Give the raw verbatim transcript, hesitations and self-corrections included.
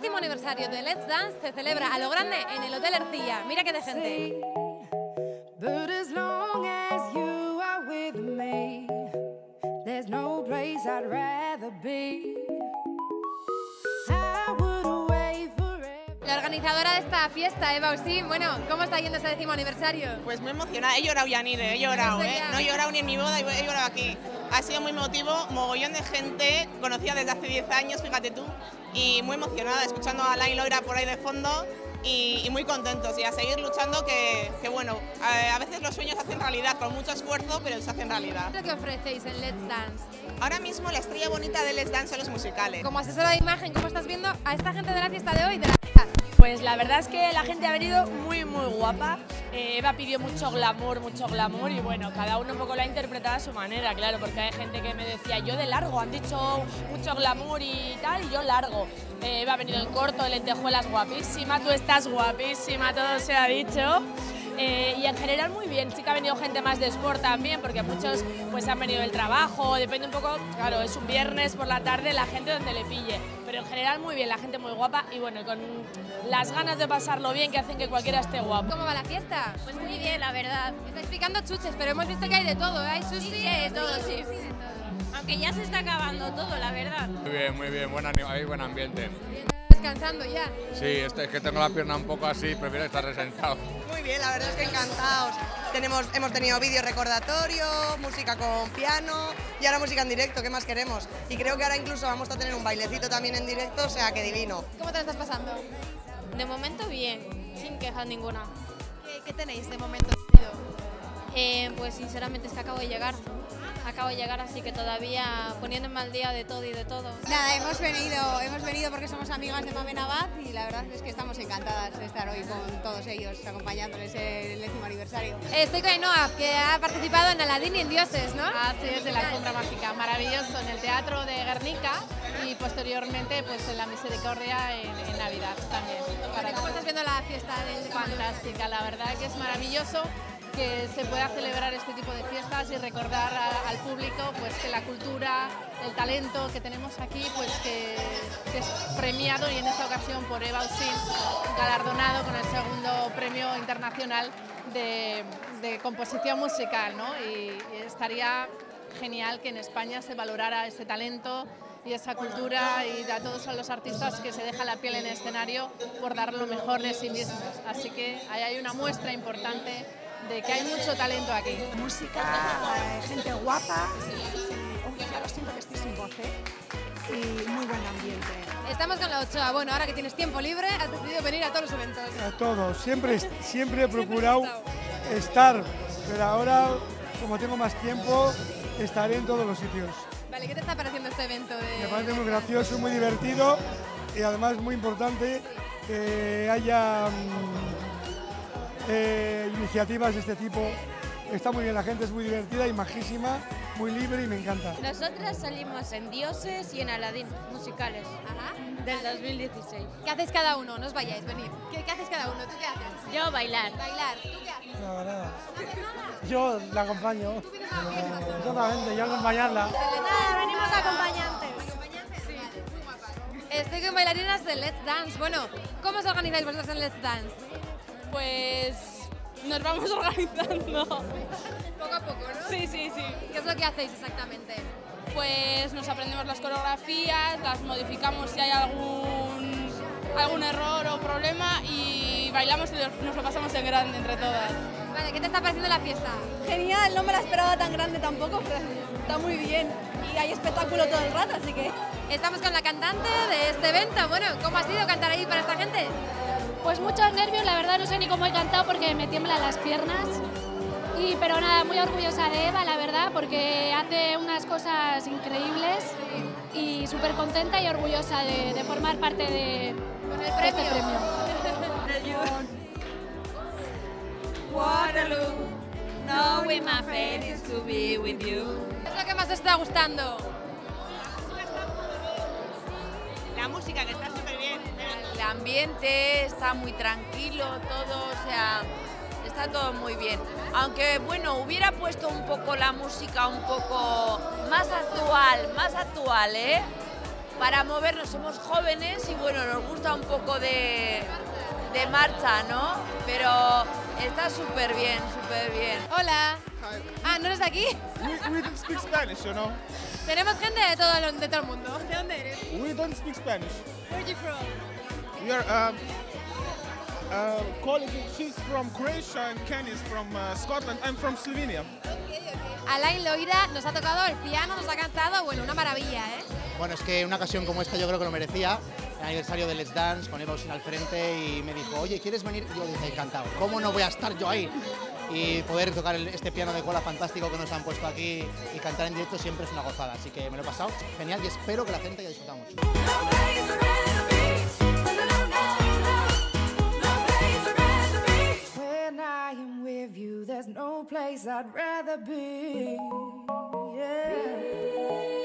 décimo aniversario de Let's Dance se celebra a lo grande en el Hotel Ercilla. Mira qué de gente. But as long as you are with me, there's no place I'd rather be. I would away forever. La organizadora de esta fiesta, Eva Usín, bueno, ¿cómo está yendo este décimo aniversario? Pues muy emocionada, he llorado ya, Nire, he llorado, ¿En ¿eh? serio? No he llorado ni en mi boda, he llorado aquí. Ha sido muy emotivo, mogollón de gente, conocida desde hace diez años, fíjate tú, y muy emocionada, escuchando a Alain Loira por ahí de fondo y, y muy contentos, y a seguir luchando que, que bueno, a, a veces los sueños se hacen realidad, con mucho esfuerzo, pero se hacen realidad. ¿Qué es lo que ofrecéis en Let's Dance? Ahora mismo la estrella bonita de Let's Dance son los musicales. Como asesora de imagen, ¿cómo estás viendo a esta gente de la fiesta de hoy? De la fiesta? Pues la verdad es que la gente ha venido muy muy guapa. Eh, Eva pidió mucho glamour, mucho glamour y bueno, cada uno un poco lo ha interpretado a su manera, claro, porque hay gente que me decía, yo de largo, han dicho mucho glamour y tal, y yo largo. Eh, Eva ha venido en corto, de lentejuelas, guapísima, tú estás guapísima, todo se ha dicho. Eh, y en general muy bien, sí que ha venido gente más de sport también, porque muchos pues han venido del trabajo, depende un poco, claro, es un viernes por la tarde, la gente donde le pille, pero en general muy bien, la gente muy guapa y bueno, con las ganas de pasarlo bien que hacen que cualquiera esté guapo. ¿Cómo va la fiesta? Pues muy bien, la verdad. Estáis picando chuches, pero hemos visto que hay de todo, ¿eh? Hay sushi, Sí, de todo, sí. Aunque ya se está acabando todo, la verdad. Muy bien, muy bien, buen, ani- hay buen ambiente. Descansando ya. Sí, este, es que tengo la pierna un poco así, prefiero estar resentado. Muy bien, la verdad es que encantados. Tenemos, hemos tenido vídeo recordatorio, música con piano y ahora música en directo, ¿qué más queremos? Y creo que ahora incluso vamos a tener un bailecito también en directo, o sea que divino. ¿Cómo te lo estás pasando? De momento bien, sin quejas ninguna. ¿Qué, qué tenéis de momento? Eh, pues sinceramente es que acabo de llegar. Acabo de llegar, así que todavía poniéndome al día de todo y de todo. Nada, hemos venido, hemos venido porque somos amigas de Mame Navad y la verdad es que estamos encantadas de estar hoy con todos ellos, acompañándoles el décimo aniversario. Estoy con Ainhoa, que ha participado en Aladín y en Dioses, ¿no? Así es, de la alfombra mágica, maravilloso en el Teatro de Guernica y posteriormente pues en la Misericordia en, en Navidad también. Para ¿Cómo estás viendo la fiesta del Fantástica, la verdad que es maravilloso que se pueda celebrar este tipo de fiestas y recordar a, al público pues que la cultura, el talento que tenemos aquí pues que, que es premiado y en esta ocasión por Eva Usín, galardonado con el segundo premio internacional de, de composición musical, ¿no? Y, y estaría genial que en España se valorara ese talento y esa cultura y a todos los artistas que se dejan la piel en el escenario por dar lo mejor de sí mismos. Así que ahí hay una muestra importante de que hay mucho talento aquí. Música, eh, gente guapa, aunque claro, siento que estoy sin voz, ¿eh? Y muy buen ambiente. Estamos con la Ochoa. Bueno, ahora que tienes tiempo libre, has decidido venir a todos los eventos. A todos, siempre, siempre he procurado estar, pero ahora, como tengo más tiempo, estaré en todos los sitios. Vale, ¿qué te está pareciendo este evento? De... Me parece muy gracioso, muy divertido y además muy importante que haya mmm, eh, iniciativas de este tipo. Está muy bien, la gente es muy divertida y majísima, muy libre y me encanta. Nosotras salimos en Dioses y en Aladín, musicales, Ajá. del dos mil dieciséis. ¿Qué hacéis cada uno? No os vayáis, venid. ¿Qué, qué hacéis cada uno? ¿Tú qué haces? Yo bailar. Bailar. ¿Tú qué haces? No, nada. ¿No haces nada? Yo la acompaño. ¿Tú vienes a la fiesta solo? Exactamente, yo acompañarla. Nada, venimos acompañantes. ¿Acompañantes? Sí. Vale, muy guapas. Estoy con bailarinas de Let's Dance. Bueno, ¿cómo os organizáis vosotros en Let's Dance? Pues nos vamos organizando. Poco a poco, ¿no? Sí, sí, sí. ¿Qué es lo que hacéis exactamente? Pues nos aprendemos las coreografías, las modificamos si hay algún, algún error o problema y bailamos y nos lo pasamos en grande entre todas. Vale, ¿qué te está pareciendo la fiesta? Genial, no me la esperaba tan grande tampoco, pero está muy bien y hay espectáculo todo el rato, así que... Estamos con la cantante de este evento. Bueno, ¿cómo ha sido cantar ahí para esta gente? Pues muchos nervios, la verdad no sé ni cómo he cantado porque me tiemblan las piernas. Y, pero nada, muy orgullosa de Eva, la verdad, porque hace unas cosas increíbles y súper contenta y orgullosa de, de formar parte de, Con el de premio. este premio. Waterloo, knowing my fate is to be with you. ¿Qué es lo que más os está gustando? La música que está súper bien. El ambiente está muy tranquilo, todo, o sea, está todo muy bien. Aunque, bueno, hubiera puesto un poco la música un poco más actual, más actual, ¿eh? para movernos, somos jóvenes y bueno, nos gusta un poco de, de marcha, ¿no? Pero está súper bien, súper bien. Hola. Ah, ¿no eres de aquí? We, we don't speak Spanish, you know. Tenemos gente de todo, el, de todo el mundo. ¿De dónde eres? We don't speak Spanish. Where are you from? We are, um, uh, colleague, she's from Croatia and Ken is from uh, Scotland. I'm from Slovenia. Alain Loira nos ha tocado el piano, nos ha cantado, bueno, una maravilla, ¿eh? Bueno, es que una ocasión como esta yo creo que lo merecía, el aniversario de Let's Dance, con Eva Usín al frente y me dijo, oye, ¿quieres venir? Y yo dije, encantado, ¿cómo no voy a estar yo ahí? Y poder tocar el, este piano de cola fantástico que nos han puesto aquí y cantar en directo siempre es una gozada, así que me lo he pasado genial y espero que la gente haya disfrutado mucho. When I am with you, there's no place I'd rather be. Yeah.